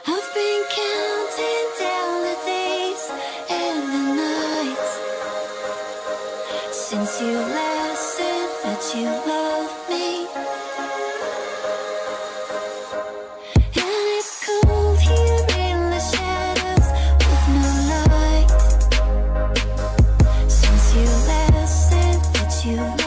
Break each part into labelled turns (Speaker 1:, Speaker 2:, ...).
Speaker 1: I've been counting down the days and the nights since you last said that you love me. And it's cold here in the shadows with no light since you last said that you love me.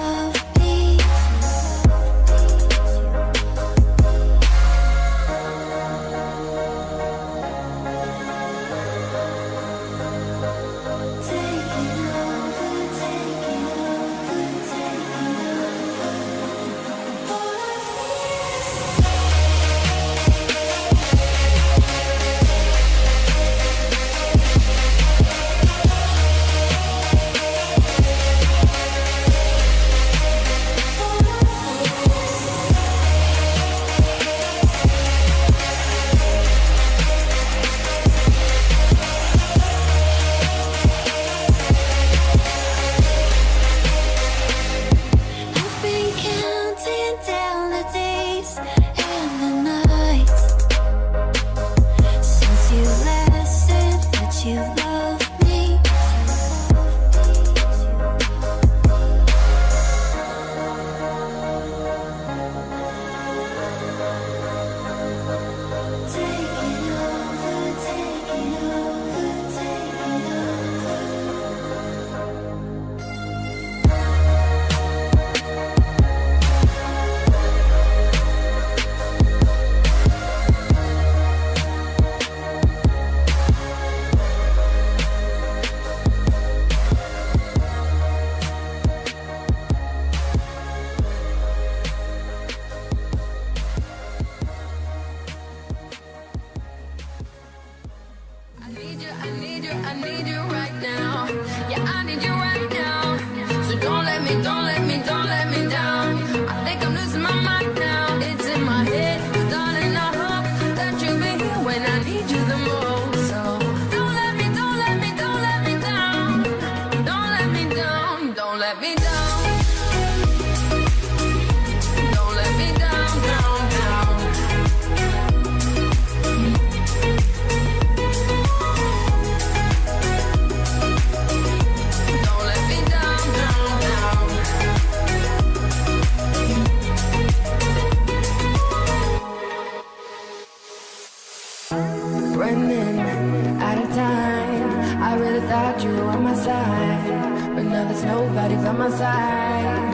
Speaker 2: Running out of time, I really thought you were on my side, but now there's nobody by my side.